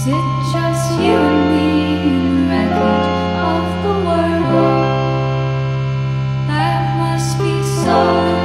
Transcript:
it just you and me in a record of the world? That must be so.